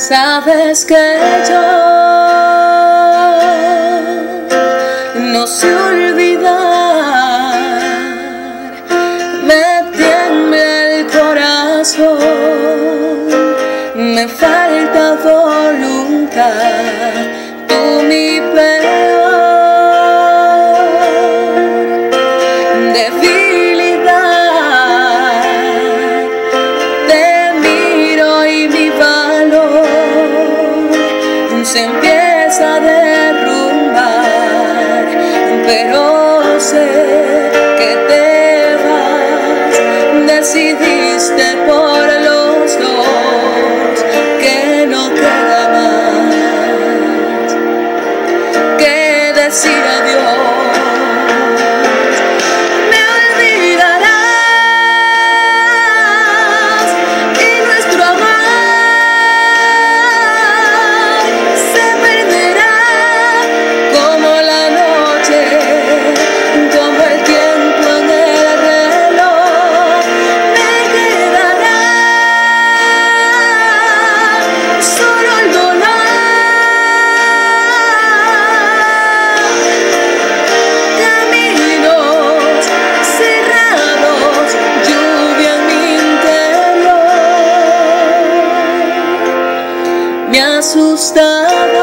Sabes que yo no sé olvidar, me tiembla el corazón, me falta voluntad, tú mi peor debilidad, te miro y mi valor se empieza a derrumbar, pero sé que te vas, decidiste por los dos que no queda más que decir adiós. Me asustaba